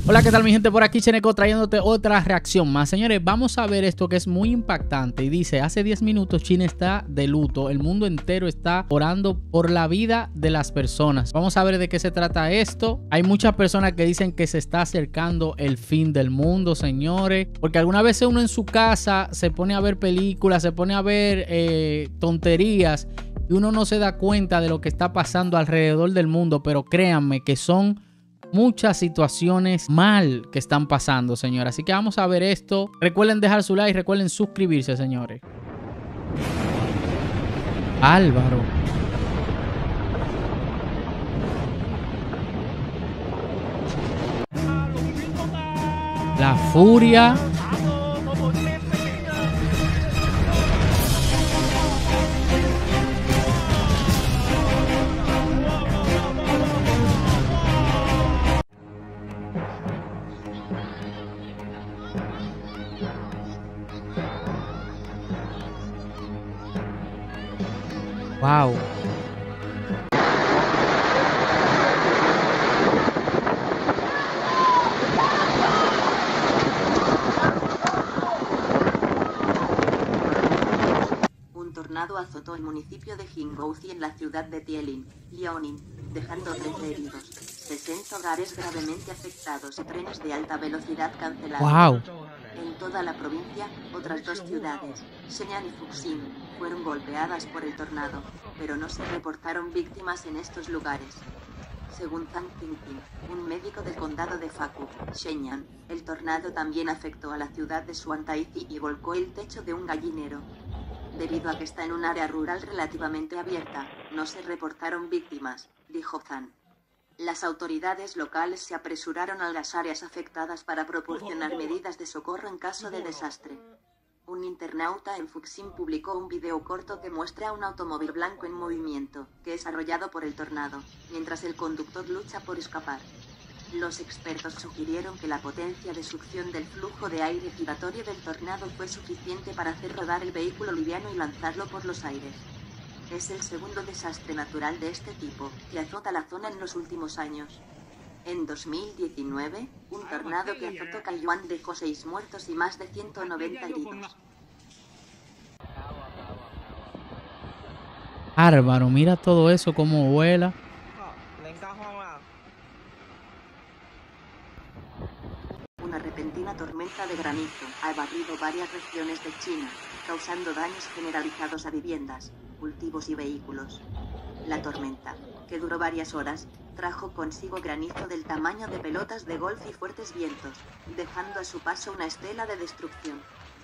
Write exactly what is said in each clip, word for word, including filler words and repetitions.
Hola, ¿qué tal mi gente? Por aquí Cheneco trayéndote otra reacción más. Señores, vamos a ver esto que es muy impactante. Y dice, hace diez minutos China está de luto. El mundo entero está orando por la vida de las personas. Vamos a ver de qué se trata esto. Hay muchas personas que dicen que se está acercando el fin del mundo, señores. Porque alguna vez uno en su casa se pone a ver películas, se pone a ver eh, tonterías. Y uno no se da cuenta de lo que está pasando alrededor del mundo. Pero créanme que son muchas situaciones mal que están pasando, señores. Así que vamos a ver esto. Recuerden dejar su like, recuerden suscribirse, señores. Álvaro. La furia. Wow. Un tornado azotó el municipio de Jingouzi en la ciudad de Tielin, Liaoning, dejando trece heridos, sesenta hogares gravemente afectados y trenes de alta velocidad cancelados. Wow. En toda la provincia, otras dos ciudades, Shenyang y Fuxing, fueron golpeadas por el tornado, pero no se reportaron víctimas en estos lugares. Según Zhang Pingping, un médico del condado de Faku, Shenyang, el tornado también afectó a la ciudad de Xuantaizi y volcó el techo de un gallinero. Debido a que está en un área rural relativamente abierta, no se reportaron víctimas, dijo Zhang. Las autoridades locales se apresuraron a las áreas afectadas para proporcionar medidas de socorro en caso de desastre. Un internauta en Fuxing publicó un video corto que muestra un automóvil blanco en movimiento, que es arrollado por el tornado, mientras el conductor lucha por escapar. Los expertos sugirieron que la potencia de succión del flujo de aire giratorio del tornado fue suficiente para hacer rodar el vehículo liviano y lanzarlo por los aires. Es el segundo desastre natural de este tipo que azota la zona en los últimos años. En dos mil diecinueve, un tornado que azotó Taiyuan dejó seis muertos y más de ciento noventa heridos. Álvaro, mira todo eso como vuela. Una repentina tormenta de granizo ha barrido varias regiones de China, causando daños generalizados a viviendas, cultivos y vehículos. La tormenta, que duró varias horas, trajo consigo granizo del tamaño de pelotas de golf y fuertes vientos, dejando a su paso una estela de destrucción.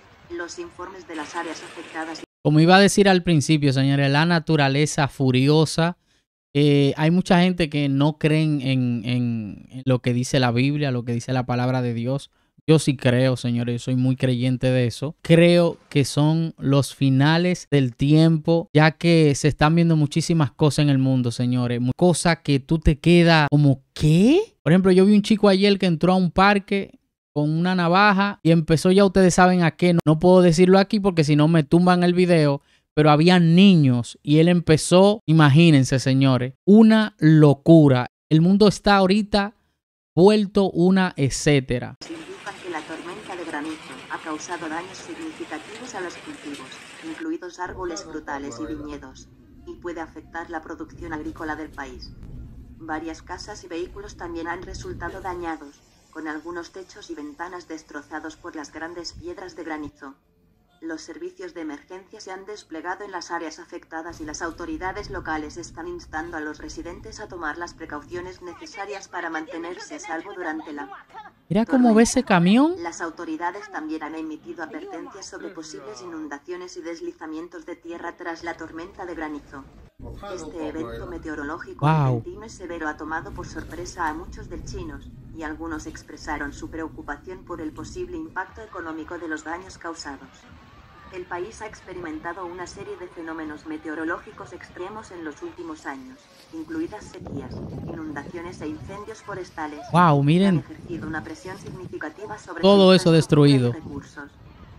Los informes de las áreas afectadas... Como iba a decir al principio, señores, la naturaleza furiosa. Eh, hay mucha gente que no creen en, en, en lo que dice la Biblia, lo que dice la palabra de Dios. Yo sí creo, señores, yo soy muy creyente de eso. Creo que son los finales del tiempo, ya que se están viendo muchísimas cosas en el mundo, señores. Cosas que tú te quedas como, ¿qué? Por ejemplo, yo vi un chico ayer que entró a un parque con una navaja y empezó, ya ustedes saben a qué. No, no puedo decirlo aquí porque si no me tumban el video. Pero había niños y él empezó, imagínense, señores, una locura. El mundo está ahorita vuelto una etcétera. Indican que la tormenta de granizo ha causado daños significativos a los cultivos, incluidos árboles frutales y viñedos, y puede afectar la producción agrícola del país. Varias casas y vehículos también han resultado dañados, con algunos techos y ventanas destrozados por las grandes piedras de granizo. Los servicios de emergencia se han desplegado en las áreas afectadas y las autoridades locales están instando a los residentes a tomar las precauciones necesarias para mantenerse a salvo durante la Mira cómo ve ese camión. Las autoridades también han emitido advertencias sobre posibles inundaciones y deslizamientos de tierra tras la tormenta de granizo. Este evento meteorológico Wow. repentino y severo ha tomado por sorpresa a muchos del chinos, y algunos expresaron su preocupación por el posible impacto económico de los daños causados. El país ha experimentado una serie de fenómenos meteorológicos extremos en los últimos años, incluidas sequías, inundaciones e incendios forestales. Wow, miren. Que han ejercido una presión significativa sobre todo su eso destruido. recursos.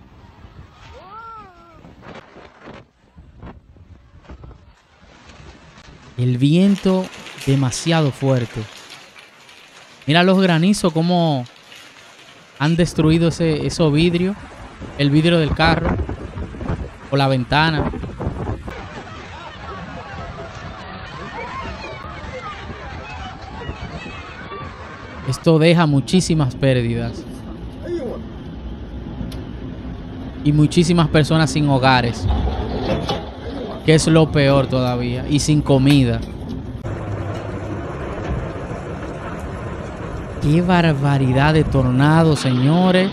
El viento demasiado fuerte. Mira los granizos como Han destruido ese, esos vidrios, el vidrio del carro o la ventana. Esto deja muchísimas pérdidas. Y muchísimas personas sin hogares. Que es lo peor todavía. Y sin comida. Qué barbaridad de tornado, señores.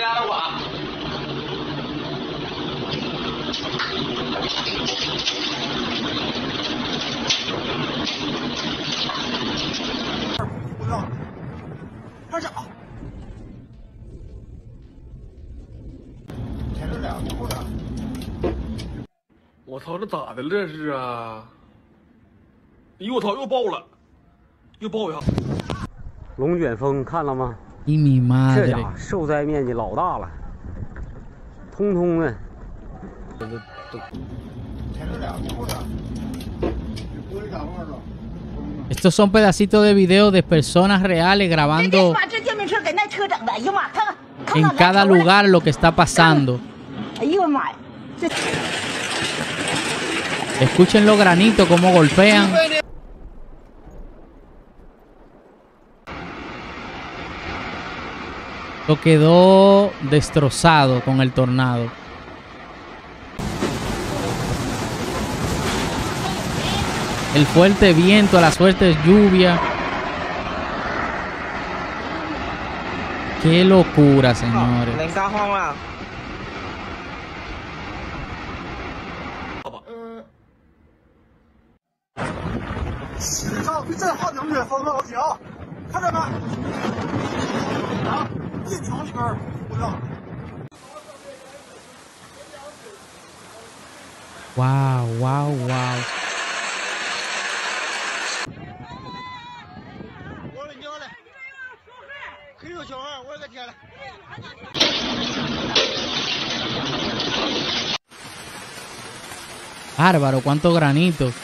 Y mi madre. 受灾面积老大了，通通的。 Estos son pedacitos de video de personas reales grabando en cada lugar lo que está pasando. Escuchen los granitos cómo golpean. Lo quedó destrozado con el tornado. El fuerte viento, la fuerte lluvia. Qué locura, señores. Wow, wow, wow. Bárbaro, cuántos granitos.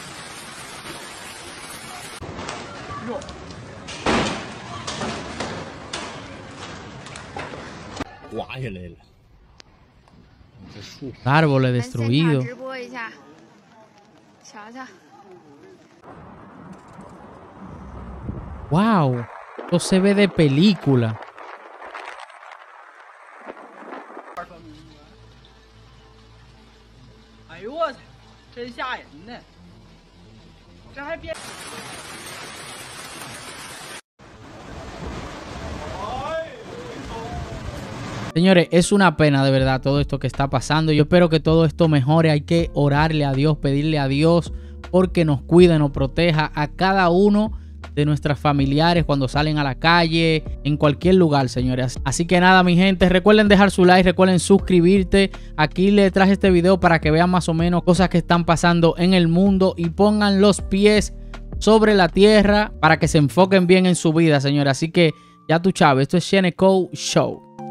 Árboles destruidos. Wow, esto se ve de película. Señores, es una pena de verdad todo esto que está pasando. Yo espero que todo esto mejore. Hay que orarle a Dios, pedirle a Dios porque nos cuide, nos proteja a cada uno de nuestros familiares cuando salen a la calle, en cualquier lugar, señores. Así que nada, mi gente, recuerden dejar su like, recuerden suscribirte. Aquí les traje este video para que vean más o menos cosas que están pasando en el mundo y pongan los pies sobre la tierra para que se enfoquen bien en su vida, señores. Así que ya tú sabes, esto es Sheneco Show.